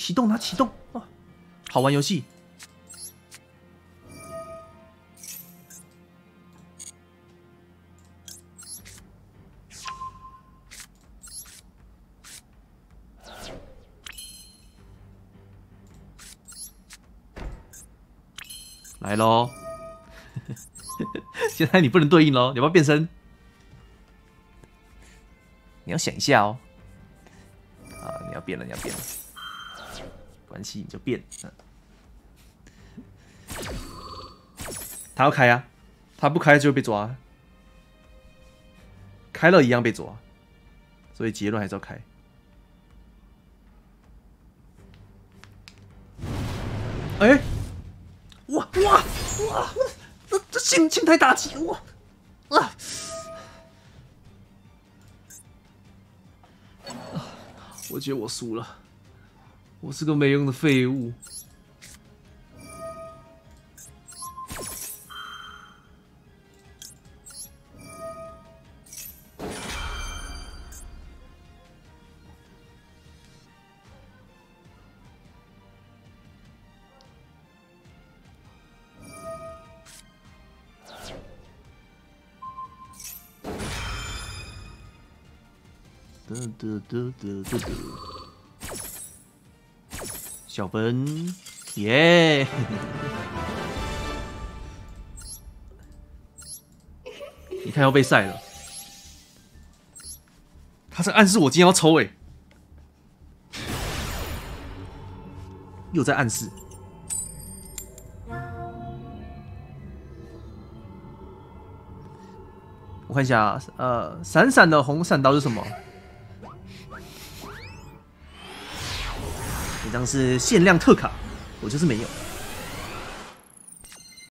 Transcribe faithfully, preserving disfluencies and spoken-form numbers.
启动它，启动啊！好玩游戏。来喽！现在你不能对应喽，你要不要变身？你要想一下哦。啊，你要变了，你要变了。关系你就变。嗯、他要开啊，他不开就会被抓。开了一样被抓，所以结论还是要开。哎、欸！哇哇哇！这这心心态打击哇啊！我觉得我输了，我是个没用的废物。嘟嘟嘟嘟嘟嘟，小分，耶！你看要被晒了，他在暗示我今天要抽哎、欸，又在暗示。我看一下，呃，闪闪的红闪刀是什么？这张是限量特卡，我就是没有。